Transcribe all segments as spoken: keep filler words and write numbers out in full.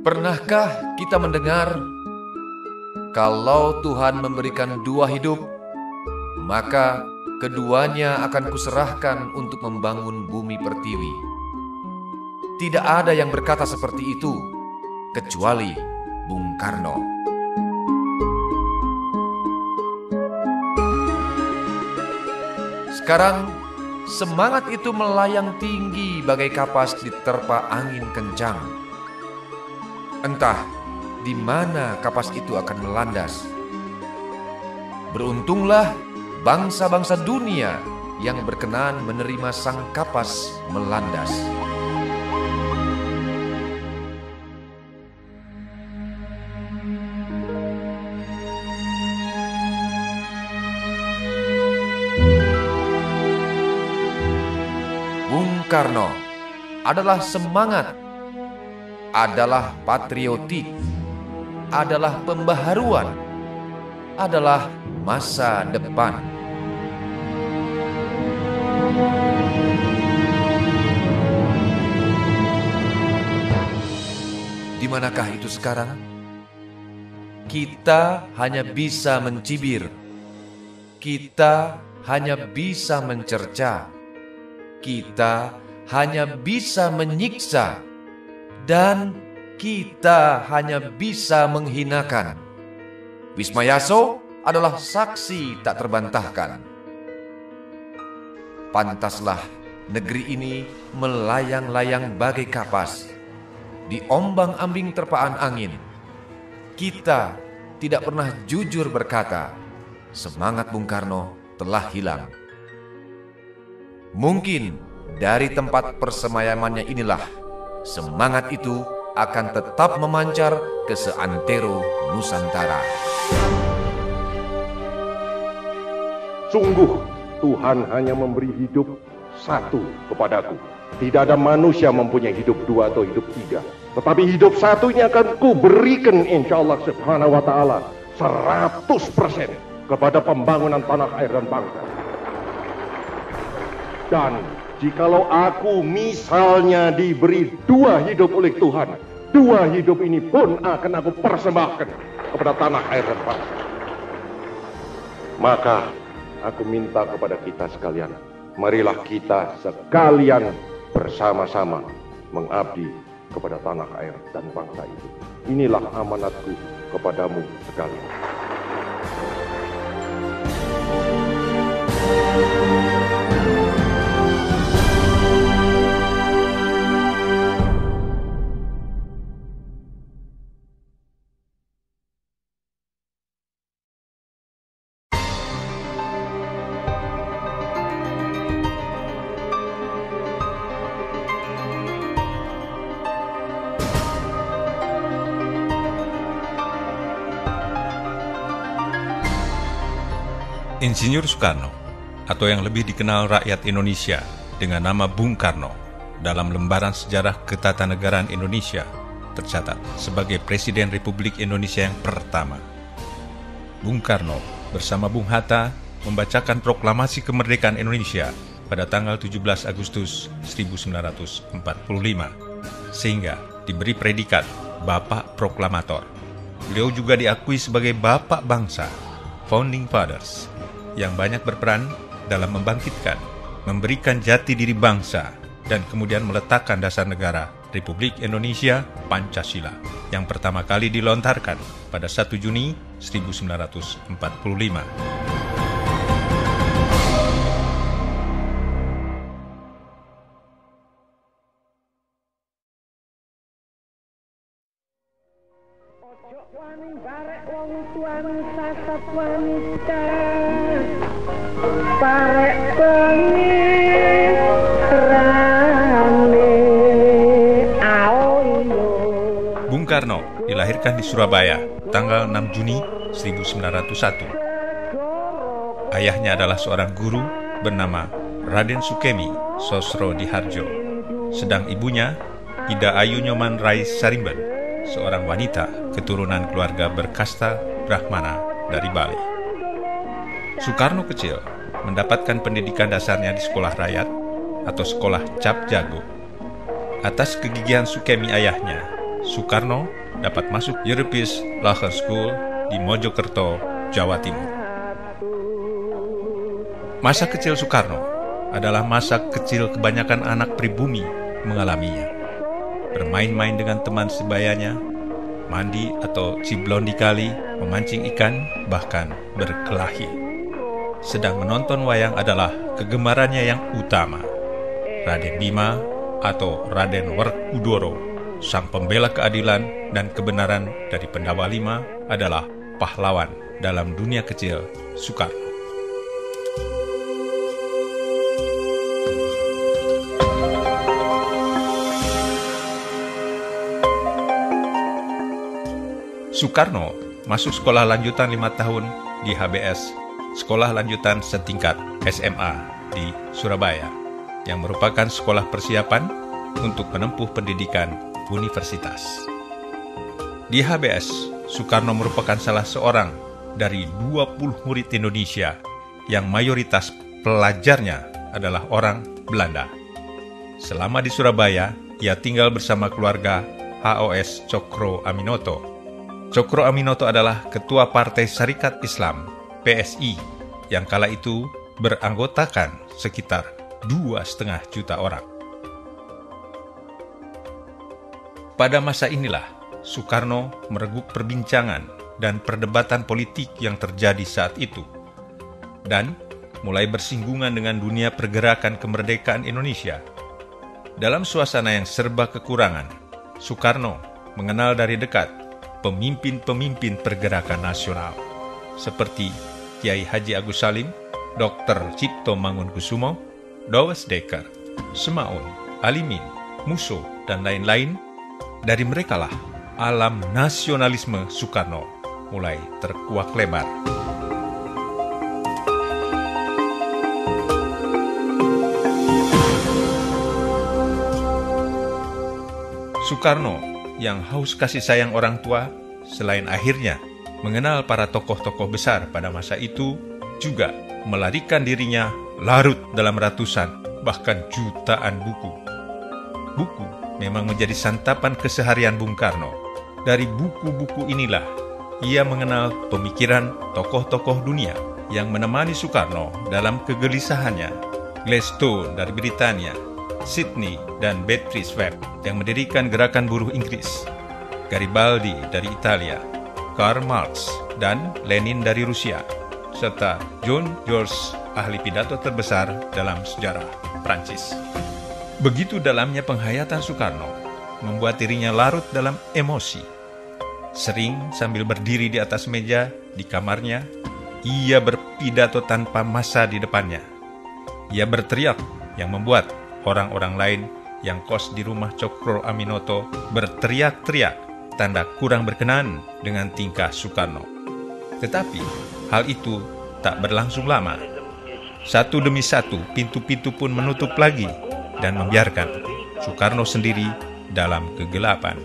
Pernahkah kita mendengar kalau Tuhan memberikan dua hidup, maka keduanya akan kuserahkan untuk membangun bumi pertiwi? Tidak ada yang berkata seperti itu kecuali Bung Karno. Sekarang semangat itu melayang tinggi bagai kapas diterpa angin kencang. Entah di mana kapas itu akan melandas. Beruntunglah bangsa-bangsa dunia yang berkenan menerima sang kapas melandas. Bung Karno adalah semangat, adalah patriotik, adalah pembaharuan, adalah masa depan. Di manakah itu sekarang? Kita hanya bisa mencibir, kita hanya bisa mencerca, kita hanya bisa menyiksa, dan kita hanya bisa menghinakan. Wismayaso adalah saksi tak terbantahkan. Pantaslah negeri ini melayang-layang bagai kapas, diombang-ambing terpaan angin. Kita tidak pernah jujur berkata, semangat Bung Karno telah hilang. Mungkin dari tempat persemayamannya inilah semangat itu akan tetap memancar ke seantero Nusantara. Sungguh Tuhan hanya memberi hidup satu kepadaku. Tidak ada manusia mempunyai hidup dua atau hidup tiga. Tetapi hidup satu ini akan kuberikan insya Allah subhanahu wa ta'ala seratus persen kepada pembangunan tanah air dan bangsa. Dan jikalau aku misalnya diberi dua hidup oleh Tuhan, dua hidup ini pun akan aku persembahkan kepada tanah air dan bangsa. Maka aku minta kepada kita sekalian, marilah kita sekalian bersama-sama mengabdi kepada tanah air dan bangsa itu. Inilah amanatku kepadamu sekalian. Insinyur Soekarno, atau yang lebih dikenal rakyat Indonesia dengan nama Bung Karno, dalam lembaran sejarah ketatanegaraan Indonesia tercatat sebagai Presiden Republik Indonesia yang pertama. Bung Karno bersama Bung Hatta membacakan proklamasi kemerdekaan Indonesia pada tanggal tujuh belas Agustus seribu sembilan ratus empat puluh lima, sehingga diberi predikat Bapak Proklamator. Beliau juga diakui sebagai Bapak Bangsa, Founding Fathers, yang banyak berperan dalam membangkitkan, memberikan jati diri bangsa, dan kemudian meletakkan dasar negara Republik Indonesia Pancasila yang pertama kali dilontarkan pada satu Juni seribu sembilan ratus empat puluh lima. Bung Karno dilahirkan di Surabaya tanggal enam Juni seribu sembilan ratus satu. Ayahnya adalah seorang guru bernama Raden Sukemi Sosrodihardjo, sedang ibunya Ida Ayu Nyoman Rais Sarimben, seorang wanita keturunan keluarga berkasta Brahmana dari Bali. Soekarno kecil mendapatkan pendidikan dasarnya di sekolah rakyat atau sekolah Cap Jago. Atas kegigihan Sukemi ayahnya, Soekarno dapat masuk Europees Lager School di Mojokerto, Jawa Timur. Masa kecil Soekarno adalah masa kecil kebanyakan anak pribumi mengalaminya. Bermain-main dengan teman sebayanya, mandi atau ciblon di kali, memancing ikan, bahkan berkelahi. Sedang menonton wayang adalah kegemarannya yang utama. Raden Bima atau Raden Werkudara, sang pembela keadilan dan kebenaran dari Pendawa Lima, adalah pahlawan dalam dunia kecil Soekarno. Soekarno masuk sekolah lanjutan lima tahun di H B S, Sekolah Lanjutan Setingkat S M A di Surabaya, yang merupakan sekolah persiapan untuk menempuh pendidikan universitas. Di H B S, Soekarno merupakan salah seorang dari dua puluh murid Indonesia yang mayoritas pelajarnya adalah orang Belanda. Selama di Surabaya, ia tinggal bersama keluarga H O S Cokro Aminoto. Cokro Aminoto adalah Ketua Partai Syarikat Islam P S I yang kala itu beranggotakan sekitar dua setengah juta orang. Pada masa inilah Soekarno mereguk perbincangan dan perdebatan politik yang terjadi saat itu, dan mulai bersinggungan dengan dunia pergerakan kemerdekaan Indonesia. Dalam suasana yang serba kekurangan, Soekarno mengenal dari dekat pemimpin-pemimpin pergerakan nasional seperti Kiai Haji Agus Salim, Dokter Cipto Mangunkusumo, Dowes Dekker, Semaun, Alimin, Musso, dan lain-lain. Dari merekalah alam nasionalisme Soekarno mulai terkuak lebar. Soekarno yang haus kasih sayang orang tua, selain akhirnya mengenal para tokoh-tokoh besar pada masa itu, juga melarikan dirinya larut dalam ratusan, bahkan jutaan buku. Buku memang menjadi santapan keseharian Bung Karno. Dari buku-buku inilah ia mengenal pemikiran tokoh-tokoh dunia yang menemani Soekarno dalam kegelisahannya. Gladstone dari Britania, Sydney dan Beatrice Webb yang mendirikan gerakan buruh Inggris, Garibaldi dari Italia, Karl Marx dan Lenin dari Rusia, serta John George, ahli pidato terbesar dalam sejarah Prancis. Begitu dalamnya penghayatan Soekarno membuat dirinya larut dalam emosi. Sering sambil berdiri di atas meja di kamarnya, ia berpidato tanpa massa di depannya. Ia berteriak yang membuat orang-orang lain yang kos di rumah Cokro Aminoto berteriak-teriak, tanda kurang berkenan dengan tingkah Soekarno. Tetapi hal itu tak berlangsung lama. Satu demi satu pintu-pintu pun menutup lagi dan membiarkan Soekarno sendiri dalam kegelapan.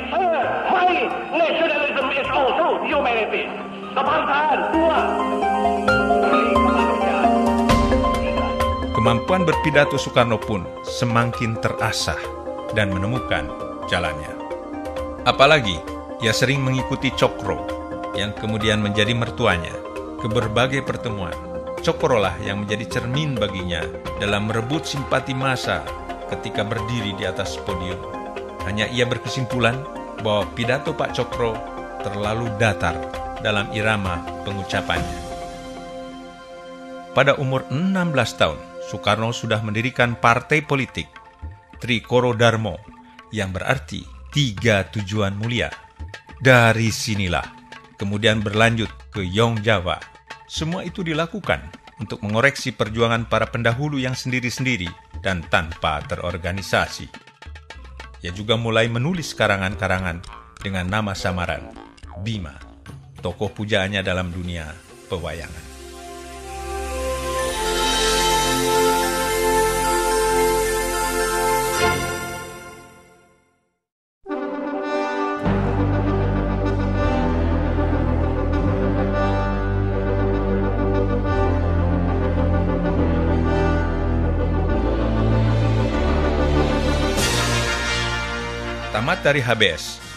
Kemampuan berpidato Soekarno pun semakin terasah dan menemukan jalannya. Apalagi ia sering mengikuti Cokro yang kemudian menjadi mertuanya ke berbagai pertemuan. Cokrolah yang menjadi cermin baginya dalam merebut simpati massa ketika berdiri di atas podium. Hanya ia berkesimpulan bahwa pidato Pak Cokro terlalu datar dalam irama pengucapannya. Pada umur enam belas tahun, Soekarno sudah mendirikan partai politik Trikoro Darmo yang berarti tiga tujuan mulia. Dari sinilah kemudian berlanjut ke Yong Jawa. Semua itu dilakukan untuk mengoreksi perjuangan para pendahulu yang sendiri-sendiri dan tanpa terorganisasi. Ia juga mulai menulis karangan-karangan dengan nama samaran Bima, tokoh pujaannya dalam dunia pewayangan. Tamat dari H B S,